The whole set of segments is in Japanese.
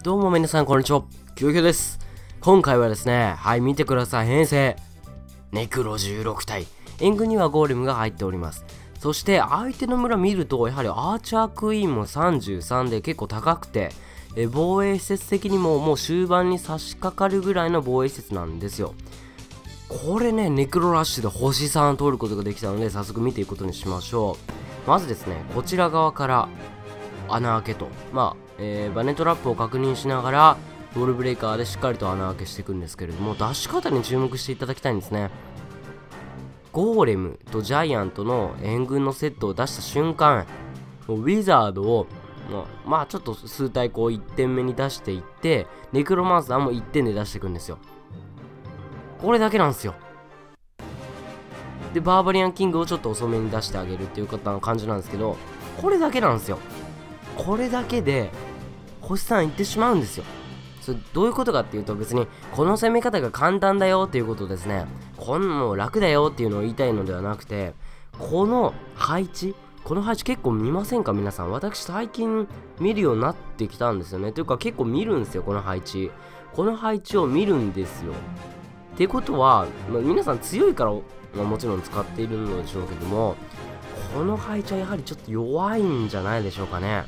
どうも皆さんこんにちは、キョウキョウです。今回はですね、見てください、編成ネクロ16体、援軍にはゴーレムが入っております。そして相手の村見ると、やはりアーチャークイーンも33で結構高くて、防衛施設的にももう終盤に差し掛かるぐらいの防衛施設なんですよ。これね、ネクロラッシュで星3取ることができたので、早速見ていくことにしましょう。まずですね、こちら側から穴開けと、バネトラップを確認しながらウォールブレイカーでしっかりと穴開けしていくんですけれども、出し方に注目していただきたいんですね。ゴーレムとジャイアントの援軍のセットを出した瞬間、ウィザードをちょっと数体こう1点目に出していって、ネクロマンサーも1点で出していくんですよ。これだけなんですよ。でバーバリアンキングをちょっと遅めに出してあげるっていう感じなんですけど、これだけなんですよ。これだけで星3いってしまうんですよ。それどういうことかっていうと、別にこの攻め方が簡単だよっていうことですね。もう楽だよっていうのを言いたいのではなくて、この配置結構見ませんか皆さん。私最近見るようになってきたんですよね。というか結構見るんですよ、この配置を見るんですよ。っていうことは、皆さん強いから、もちろん使っているのでしょうけども、この配置はやはりちょっと弱いんじゃないでしょうかね。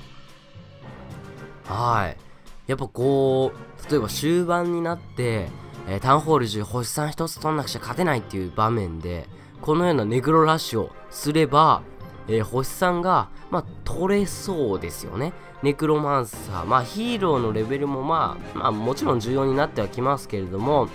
やっぱこう、例えば終盤になって、タウンホール10星3一つ取んなくちゃ勝てないっていう場面で、このようなネクロラッシュをすれば、星3が、取れそうですよね。ネクロマンサー、ヒーローのレベルももちろん重要になってはきますけれども、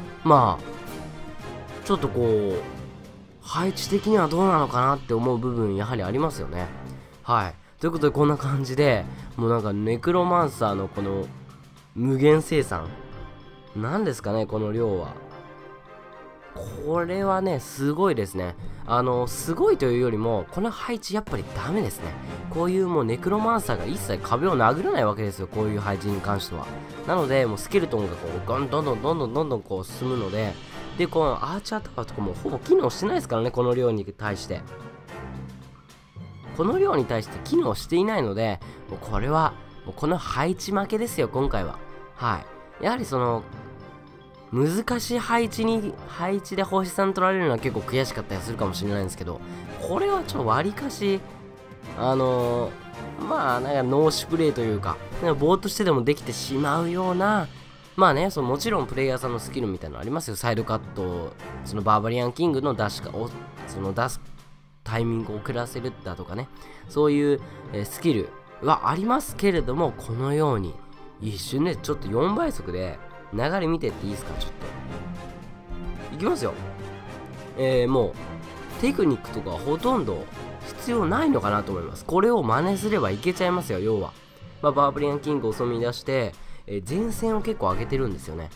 ちょっとこう、配置的にはどうなのかなって思う部分やはりありますよね。ということでこんな感じで、もうなんかネクロマンサーのこの無限生産なんですかね、この量は。これはね、すごいですね。すごいというよりも、この配置やっぱりダメですね。こういうもうネクロマンサーが一切壁を殴らないわけですよ、こういう配置に関しては。なので、もうスケルトンがこう、どんどんこう進むので、で、このアーチャータワーとかもほぼ機能してないですからね、この量に対して。この量に対して機能していないので、もうこれは、もうこの配置負けですよ、今回は。やはりその、難しい配置で星3取られるのは結構悔しかったりするかもしれないんですけど、これはちょっと割かし、なんかノーシュプレイというか、ぼーっとしてでもできてしまうような、もちろんプレイヤーさんのスキルみたいなのありますよ。サイドカット、そのバーバリアンキングの出すタイミングを遅らせるだとかね、そういう、スキルはありますけれども、このように一瞬でちょっと4倍速で流れ見てっていいですか。ちょっといきますよ。もうテクニックとかほとんど必要ないのかなと思います。これを真似すればいけちゃいますよ。要は、バーバリアンキングを遅めに出して、前線を結構上げてるんですよね。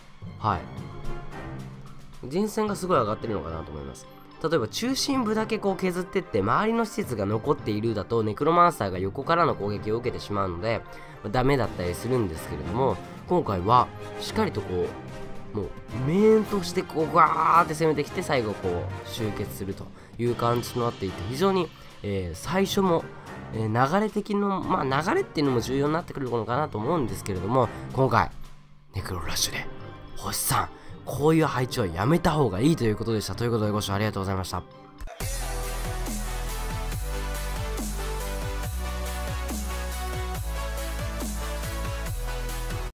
前線がすごい上がってるのかなと思います。例えば中心部だけこう削ってって周りの施設が残っているだと、ネクロマンサーが横からの攻撃を受けてしまうので、ダメだったりするんですけれども、今回はしっかりとこう、もうメーンとしてこうガーって攻めてきて、最後こう集結するという感じとなっていて、非常に、最初も、流れ的の流れっていうのも重要になってくるのかなと思うんですけれども、今回ネクロラッシュで星3、こういう配置はやめた方がいいということでした。ということでご視聴ありがとうございました。